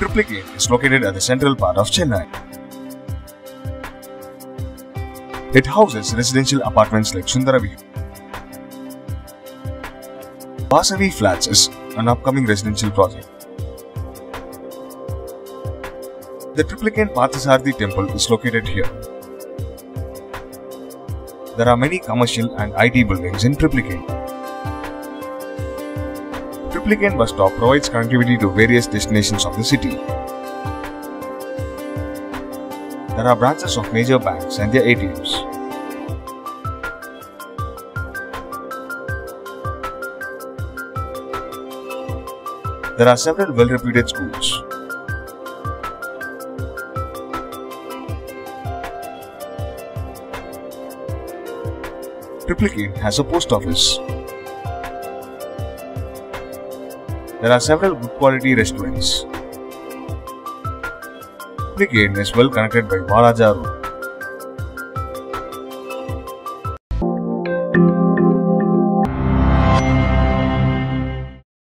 Triplicate is located at the central part of Chennai. It houses residential apartments like Sundaraview. Vasavi Flats is an upcoming residential project. The Triplicate Parthasarathy Temple is located here. There are many commercial and IT buildings in Triplicate. Triplicate bus stop provides connectivity to various destinations of the city. There are branches of major banks and their ATMs. There are several well-reputed schools. Triplicate has a post office. There are several good quality restaurants. Triplicate is well connected by Valaja Road.